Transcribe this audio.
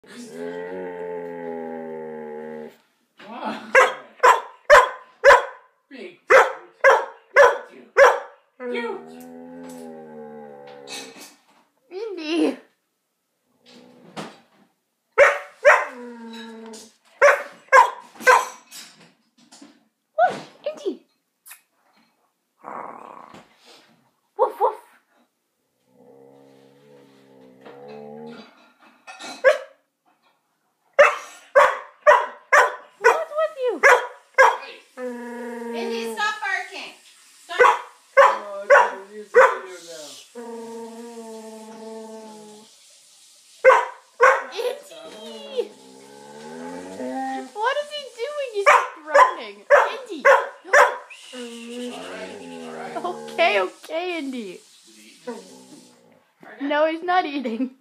Wow. Big cute. Indy. Whoosh, Indy. Woof woof. What's with you? Indy, stop barking. Stop. Oh, okay, we'll use the video now. Indy. What is he doing? He's groaning. Indy. Alright. Okay, Indy. No, he's not eating.